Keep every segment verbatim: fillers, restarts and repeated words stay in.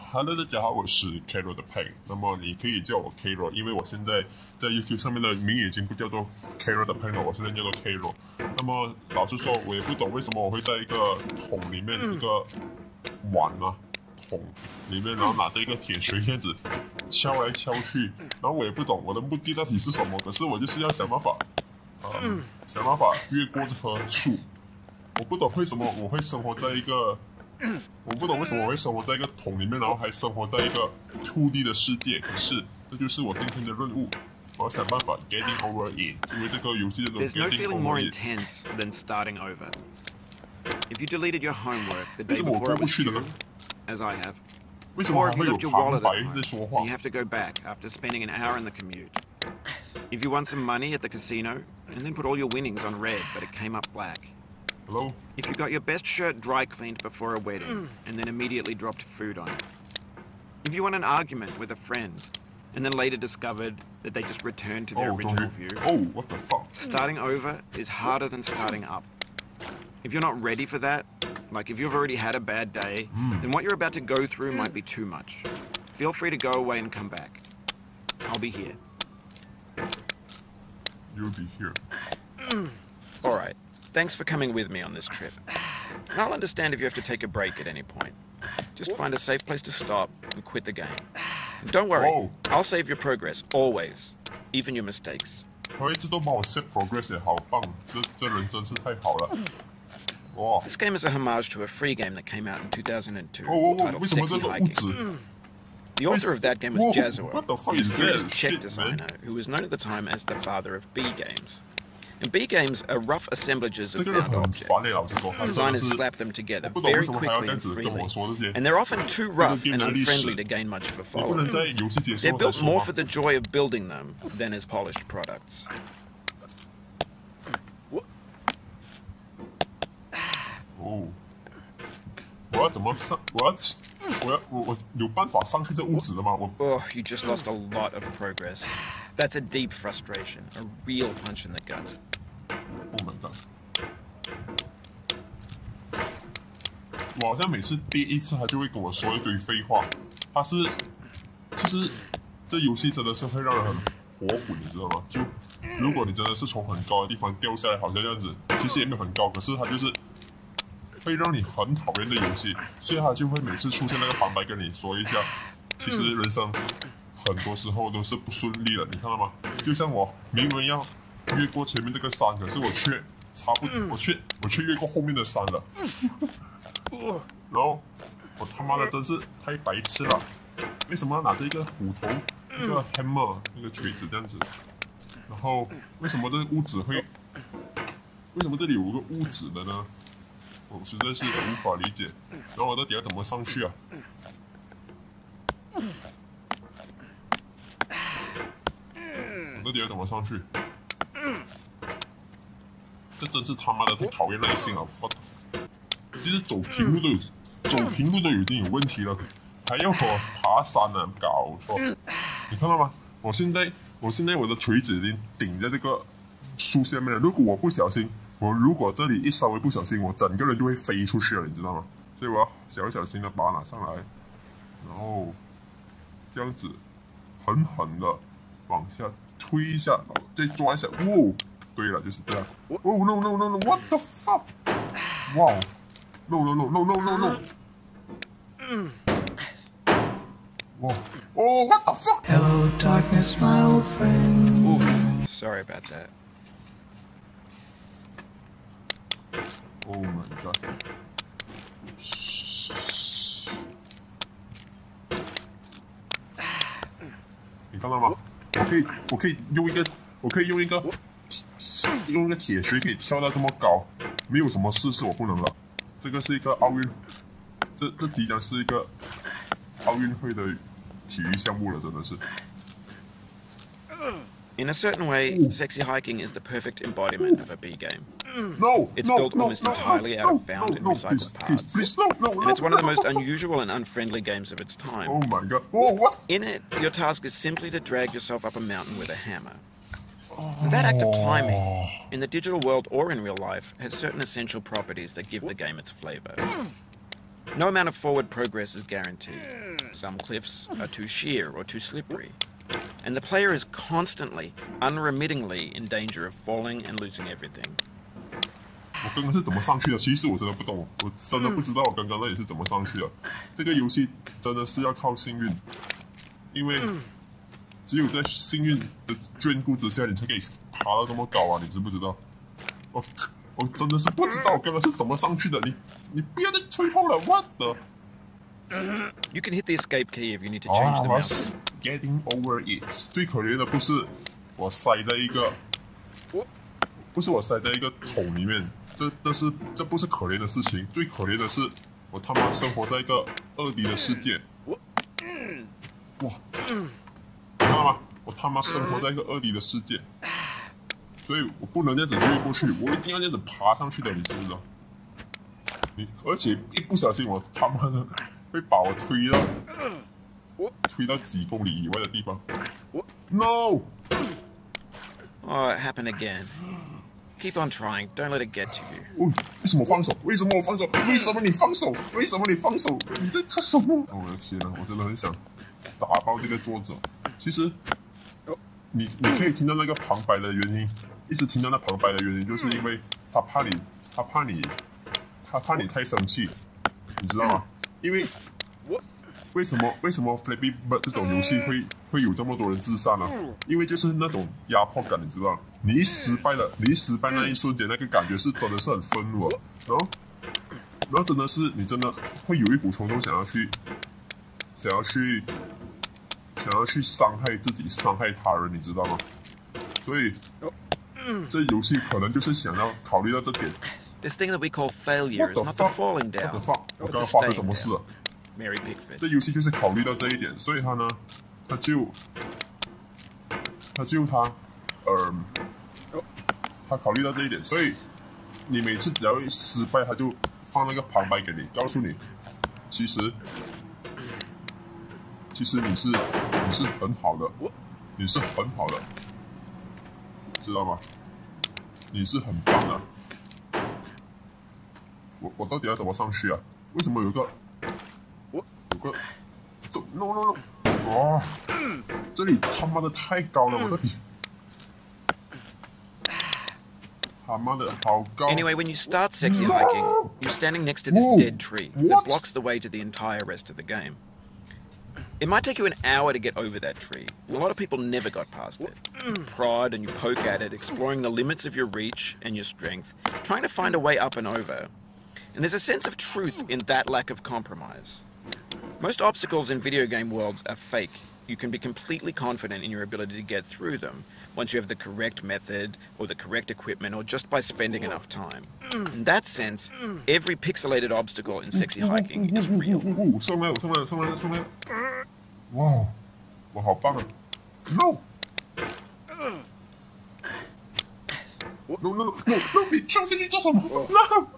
Hello， 大家好，我是 Carol 的 Pay。那么你可以叫我 Carol， 因为我现在在 YouTube 上面的名已经不叫做 Carol 的 Pay 了，我现在叫做 Carol。那么老实说，我也不懂为什么我会在一个桶里面，一个碗啊桶里面，然后拿着一个铁锤这样子敲来敲去，然后我也不懂我的目的到底是什么，可是我就是要想办法，嗯，想办法越过这棵树。我不懂为什么我会生活在一个。我不懂为什么我会生活在一个桶里面，然后还生活在一个 two D 的世界。可是这就是我今天的任务，我要想办法 getting over it。因为这个游戏叫做 There's no getting feeling over more it。 intense than starting over. If you deleted your homework the 为 day 什么我 before 过 it 不 was 去的 due, 呢？ as I have, 为什么 or 还 if 会 you 有 left your 旁 wallet 白 at 在 home, 说话 and you have to go back after spending an hour in the commute. If you won some money at the casino and then put all your winnings on red, but it came up black. ？Hello， If you got your best shirt dry cleaned before a wedding and then immediately dropped food on it. If you won an argument with a friend and then later discovered that they just returned to their 哦，终 original 于 view. 哦 ，What the fuck？ Starting over is harder than starting up. If you're not ready for that, like if you've already had a bad day, then what you're about to go through might be too much. Feel free to go away and come back. I'll be here. You'll be here。 Alright, thanks for coming with me on this trip. I'll understand if you have to take a break at any point. Just find a safe place to stop and quit the game. And don't worry, Oh. I'll save your progress, always, even your mistakes. 他一直都帮我 set progress 也好棒，这这人真是太好了。哇， This game is a homage to a free game that came out in two thousand two 哦哦哦， titled 为什么 Sexy 这个物 Hiking. 质？ The author of that game was Whoa, Jazzuo, what the fuck a is mysterious that Czech shit, designer man? who was known at the time as the father of B games. And B games are rough assemblages 这 of 个人 found 很 objects. 烦嘞，老实说，他真的 Designers 是 slap them together 我不懂为 very 什么还要 quickly 这样 and 子跟我 freely. 说这些。 And they're often too rough and 这个 game 的历史 unfriendly to gain much of a 你不能 following. 在游戏结束 They're 后才 built 说 more 吗 for the joy of building them than as polished products. 哦，我要怎么上？我要我要我我有办法上去这屋子的吗？我 Oh, you just lost a lot of progress. That's a deep frustration, a real punch in the gut. Oh my god！ 我好像每次第一次他就会跟我说一堆废话。他是其实这游戏真的是会让人很火滚，你知道吗？就如果你真的是从很高的地方掉下来，好像这样子，其实也没有很高，可是它就是会让你很讨厌的游戏，所以他就会每次出现那个旁白跟你说一下，其实人生很多时候都是不顺利的，你看到吗？就像我明明要越过前面这个山，可是我却差不，我却我却越过后面的山了，然后我他妈的真是太白痴了，为什么要拿着一个斧头、一个 hammer、一个锤子这样子？然后为什么这个屋子会？为什么这里有个屋子的呢？我实在是无法理解。然后我到底要怎么上去啊？我到底要怎么上去？这真是他妈的太讨厌耐心了！我，其实走平路都有，走平路都已经有问题了，还要我爬山啊？搞错！你看到吗？我现在，我现在我的锤子已经顶在这个树下面了。如果我不小心，我如果这里一稍微不小心，我整个人就会飞出去了，你知道吗？所以我要小小心的把它拿上来，然后这样子狠狠的往下推一下，再抓一下。哦，对了，就是这样。哦 no no no no！What the fuck？ 哇 ！No no no no no no no！ 哇！哦 ，What the fuck？ Hello, darkness, my old friend. Oof, sorry about that. Oh my god！ 你看到吗？我可以，我可以用一个，我可以用一个，用一个铁锤可以跳到这么高，没有什么事是我不能的。这个是一个奥运，这这即将是一个奥运会的体育项目了，真的是。 In a certain way, Ooh. Sexy Hiking is the perfect embodiment of a B game. No, It's no, built no, almost no, entirely no, out no, of found no, and no, recycled please, parts. Please, please, no, no, And no, it's one of the no, most no, no. unusual and unfriendly games of its time. Oh my god! Oh what? In it, your task is simply to drag yourself up a mountain with a hammer. And that act of climbing, in the digital world or in real life, has certain essential properties that give the game its flavor. No amount of forward progress is guaranteed. Some cliffs are too sheer or too slippery. And the player is constantly, unremittingly in danger of falling and losing everything. 我刚刚是怎么上去的？其实我真的不懂，我真的不知道我刚刚那里是怎么上去的。这个游戏真的是要靠幸运，因为只有在幸运的眷顾之下，你才可以爬到这么高啊！你知不知道？我我真的是不知道我刚刚是怎么上去的。你你不要再吹风了 ，what the？ You can hit the escape key if you need to change the map. Getting over it。最可怜的不是我塞在一个，不是我塞在一个桶里面，这这是这不是可怜的事情，最可怜的是我他妈生活在一个二 D 的世界。哇，看到吗？我他妈生活在一个二 D 的世界，所以我不能这样子越过去，我一定要这样子爬上去的，你知不知道？你而且一不小心，我他妈的会把我推到。推到几公里以外的地方 ，No！ Oh, it happened again. Keep on trying. Don't let it get to you. 哦，为什么放手？为什么我放手？为什么你放手？为什么你放手？你在做什么？我的天哪！我真的很想打爆这个作者。其实，你你可以听到那个旁白的原因，一直听到那旁白的原因，就是因为他怕你，他怕你，他怕你太生气，你知道吗？因为。为什么为什么 Flappy Bird 这种游戏会会有这么多人自杀呢？因为就是那种压迫感，你知道，你一失败了，你一失败那一瞬间，那个感觉是真的是很愤怒啊，然后然后真的是你真的会有一股冲动想要去想要去想要去伤害自己，伤害他人，你知道吗？所以这游戏可能就是想要考虑到这点。 This thing that we call failure is not the falling down, What the fuck？ 我 but 刚 the 刚发生 staying 什么事了？ Mary Pickford. 这游戏就是考虑到这一点，所以他呢，他就，他就他，呃，他考虑到这一点，所以你每次只要一失败，他就放那个旁白给你，告诉你，其实，其实你是你是很好的，你是很好的，知道吗？你是很棒的。我我到底要怎么上去啊？为什么有个？有个，这 no no no， 哇，这里他妈的太高了，我的比，他妈的好高。 Anyway, when you start sexy hiking, you're standing next to this Whoa. dead tree that What? blocks the way to the entire rest of the game. It might take you an hour to get over that tree, and a lot of people never got past it. You prod and you poke at it, exploring the limits of your reach and your strength, trying to find a way up and over. And there's a sense of truth in that lack of compromise. Most obstacles in video game worlds are fake. You can be completely confident in your ability to get through them once you have the correct method or the correct equipment or just by spending enough time. In that sense, every pixelated obstacle in sexy hiking is real. 上来，上来，上来，上来！哇，我好棒啊 ！No！ No no no no no！ 你跳下去做什么 ？No！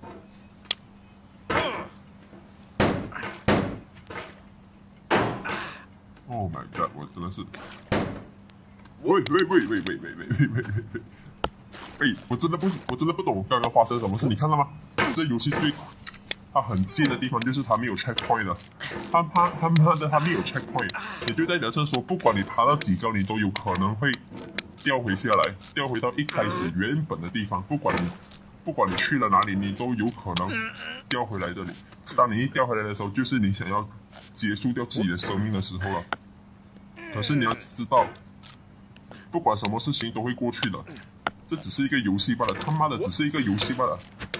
Oh my god！ 我真的是，喂喂喂喂喂喂喂喂喂喂！哎，我真的不是，我真的不懂刚刚发生什么事，你看到吗？这游戏最它很贱的地方就是它没有 checkpoint 的，它它它妈的它没有 checkpoint， 也就代表是说，不管你爬到几高，你都有可能会掉回下来，掉回到一开始原本的地方，不管你不管你去了哪里，你都有可能掉回来这里。当你一掉回来的时候，就是你想要结束掉自己的生命的时候了。可是你要知道，不管什么事情都会过去的，这只是一个游戏罢了，他妈的只是一个游戏罢了。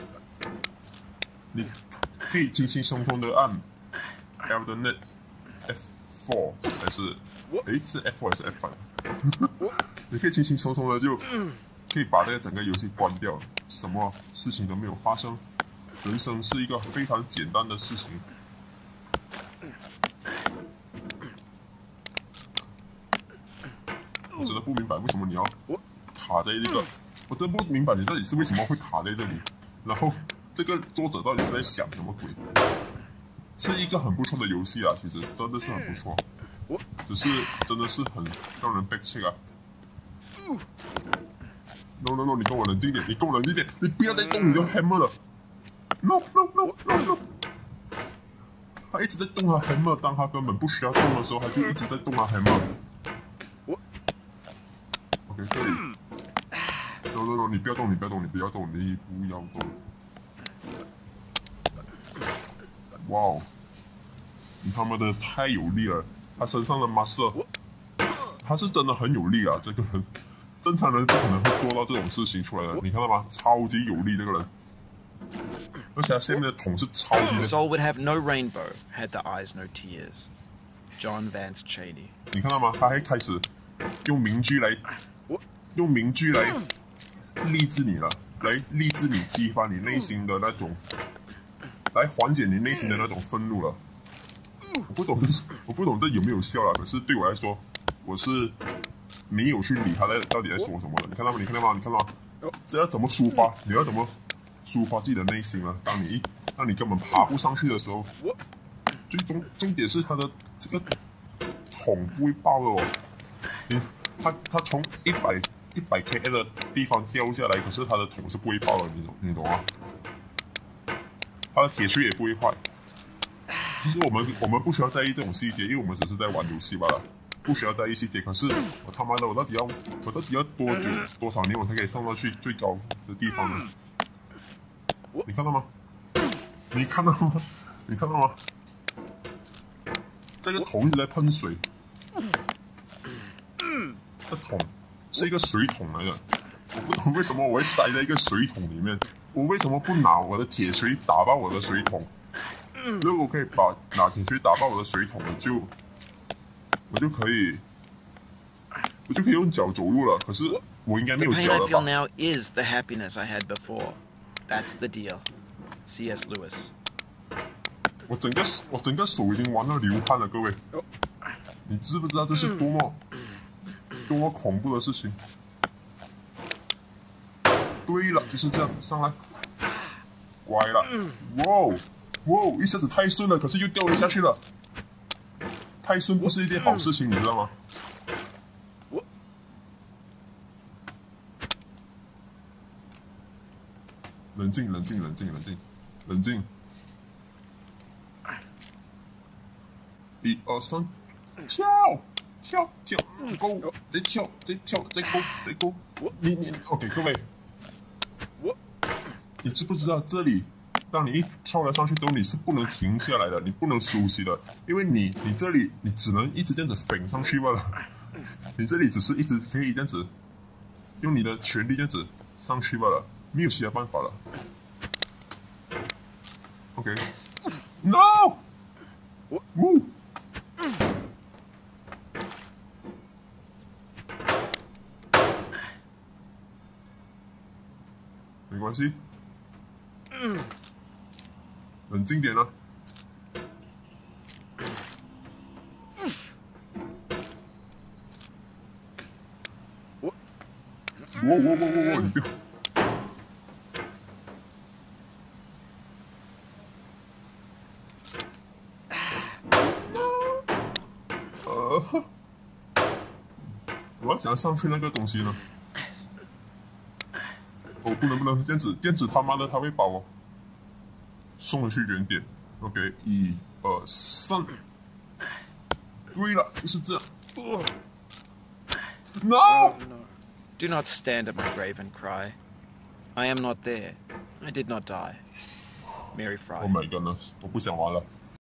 你可以轻轻松松的按 Elden Ring F 四 还是诶是 F 四还是 F 五？ 你可以轻轻松松的就可以把这个整个游戏关掉，什么事情都没有发生。人生是一个非常简单的事情。我真的不明白为什么你要卡在这个，我真不明白你到底是为什么会卡在这里。然后这个作者到底在想什么鬼？是一个很不错的游戏啊，其实真的是很不错，只是真的是很让人背气啊。No no no！ 你跟我冷静点，你跟我冷静点，你不要再动你的 hammer 了。No no no no no！ 他一直在动他 hammer， 当他根本不需要动的时候，他就一直在动他 hammer。OK， 这里。no no no， 你不要动，你不要动，你不要动，你不要动。哇哦，他们的太有力了，他身上的 muscle， 他是真的很有力啊！这个人，正常人不可能会做到这种事情出来的。你看到吗？超级有力，这个人。而且他下面的桶是超级的。 Soul would have no rainbow had the eyes no tears. John Vance Cheney。 你看到吗？他还开始用名句来，用名句来励志你了，来励志你，激发你内心的那种，来缓解你内心的那种愤怒了。我不懂这，我不懂这有没有效啦。可是对我来说，我是没有去理他在到底在说什么的。你看到吗？你看到吗？你看到吗？这要怎么抒发？你要怎么抒发自己的内心呢？当你一当你根本爬不上去的时候，最终重点是他的这个桶不会爆的哦。你他他从一百一百 km 的地方掉下来，可是他的桶是不会爆的，你懂你懂吗？他的铁锤也不会坏。其实我们我们不需要在意这种细节，因为我们只是在玩游戏罢了，不需要在意细节。可是我他妈的，我到底要我到底要多久多少年我才可以上到去最高的地方呢？你看到吗？你看到吗？你看到吗？这个桶一直在喷水，这桶是一个水桶来的，我不懂为什么我会塞在一个水桶里面。我为什么不拿我的铁锤打爆我的水桶？如果可以把拿铁锤打爆我的水桶，我就我就可以，我就可以用脚走路了。可是我应该没有 The pain 脚 I 了 feel 吧？ now is the happiness I had before. That's the deal. C S. Lewis。 我整个我整个手已经玩到流汗了，各位，你知不知道这是多么多么恐怖的事情？对了，就是这样，上来，乖了，哇哦哇哦，一下子太顺了，可是又掉了下去了。太顺不是一件好事情，你知道吗？冷静，冷静，冷静，冷静，冷静。一二三，跳跳跳，go，再跳再跳再 go 再 go。你你 OK， 各位，你知不知道这里？当你一跳了上去之后，你是不能停下来的，你不能休息的，因为你你这里你只能一直这样子飞上去罢了。你这里只是一直可以这样子用你的全力这样子上去罢了，没有其他办法了。OK，No， 我呜。没关系，冷静点啊！我，我我我我我，你不要！呃，我要怎样上去那个东西呢？我、哦、不能不能，电子电子他妈的他会把我送回去原点。OK， 一二三，对了，就是这样。呃、no! Do not stand at my grave and cry. I am not there. I did not die. Mary Fry. Oh my goodness，我不想玩了。